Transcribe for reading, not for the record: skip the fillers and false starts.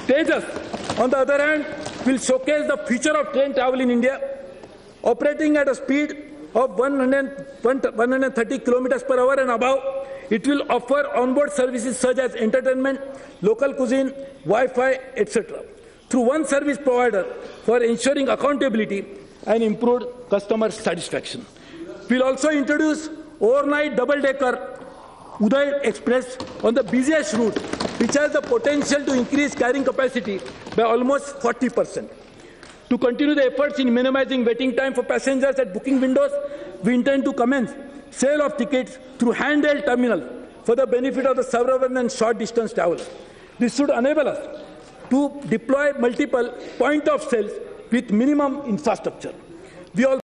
Tejas, on the other hand, will showcase the future of train travel in India. Operating at a speed of 130 kilometers per hour and above, it will offer onboard services such as entertainment, local cuisine, Wi-Fi, etc. through one service provider for ensuring accountability and improved customer satisfaction. We'll also introduce overnight double-decker Uday Express on the busiest route, which has the potential to increase carrying capacity by almost 40%. To continue the efforts in minimizing waiting time for passengers at booking windows, we intend to commence sale of tickets through handheld terminals for the benefit of the suburban and short-distance travelers. This should enable us to deploy multiple point of sales with minimum infrastructure. We also